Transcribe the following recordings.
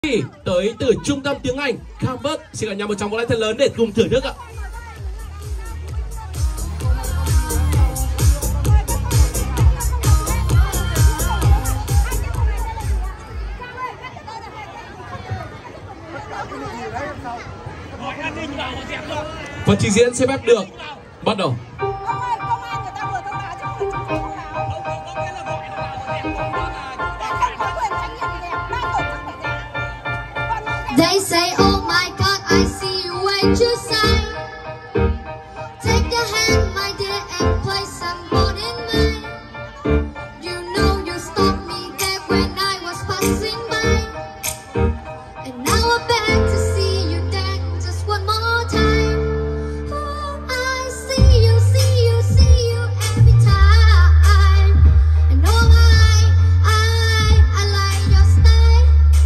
tới từ trung tâm tiếng Anh Campus. Xin cả nhà một tràng vỗ tay thật lớn để cùng thưởng thức ạ. Phần trình diễn sẽ phép được bắt đầu. They say, oh my God, I see you way too side. Take your hand, my dear, and place some more in mine. You know you stopped me there when I was passing by, and now I'm back to see you dance just one more time. Oh, I see you, see you, see you every time. And oh I like your style.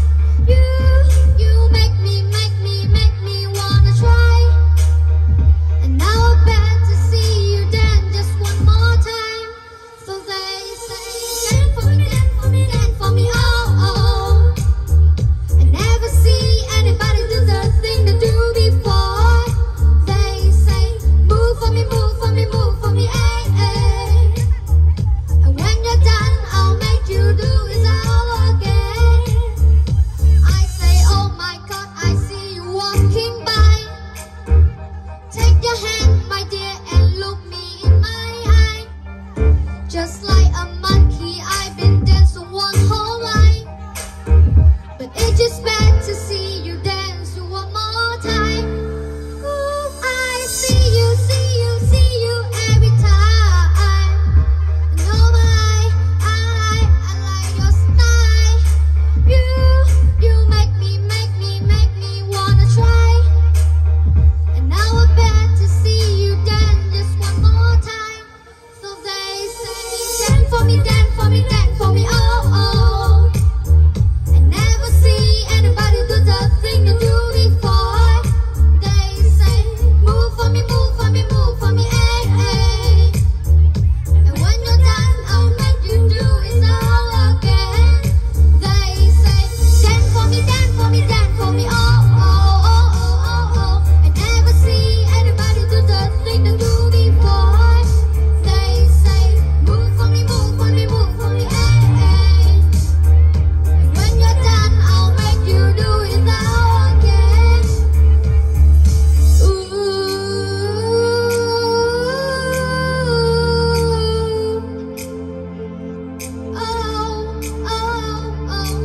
You make me wanna try. And now I'm back to see you dance just one more time. So they say, dance for me, dance for me, dance for me, oh, oh. I never see anybody do the thing they do before. They say, move for me, move for me, move for me, eh, eh. And when you're done, I'll make you do it all again. I say, oh my God, I see you walking by. Take your hand, my dear, and look me in my eye. Just like a monkey, I've been dancing one whole life. But it's just bad to see you dance one more time. Ooh, I see you, see you, see you every time. And oh my, I like your style. You make me wanna try. And now I'm back to see you dance just one more time. So they say, dance for me, dance for me, dance for me, oh, oh. I never see anybody do the thing you do before. They say, move for me, move for me, move for me, eh, eh. And when you're done, I'll make you do it all again. They say, dance for me, dance for me, dance for me, oh, oh, oh, oh, oh, oh. I never see anybody do the thing they do before. They say, move for me, move for me, move for me, eh, eh. And when you're done, I'll make you do it all again. Ooh, oh, oh, oh,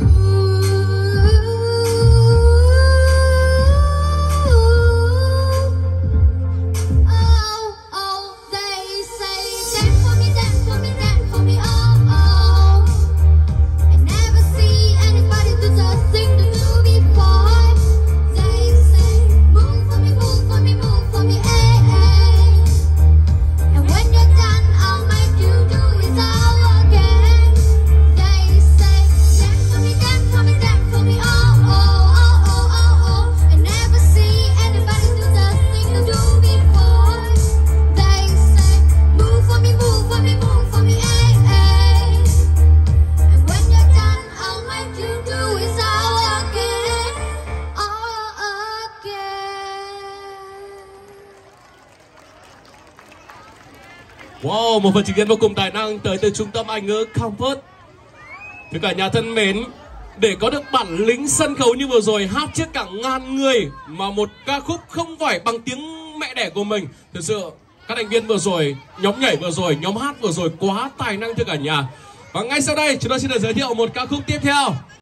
oh, they say, dance for me, dance for me, dance for me, oh, oh. I never see anybody do the thing they do before. They say, move for me, move for me, move for me, eh, eh. And when you're done, I'll make you do it all again. They say, dance for me, dance for me, dance for me, oh, oh, oh, oh, oh, oh. I never see anybody do the thing they do before. They say, move for me, move for me, move for me, eh, eh. And when you're done, I'll make you do it all again, all again. Wow, một phần trình diễn vô cùng tài năng tới từ trung tâm Anh ngữ Campus. Thưa cả nhà thân mến, để có được bản lĩnh sân khấu như vừa rồi, hát trước cả ngàn người mà một ca khúc không phải bằng tiếng mẹ đẻ của mình, thực sự các thành viên vừa rồi, nhóm nhảy vừa rồi, nhóm hát vừa rồi quá tài năng thưa cả nhà. Và ngay sau đây chúng tôi xin được giới thiệu một ca khúc tiếp theo.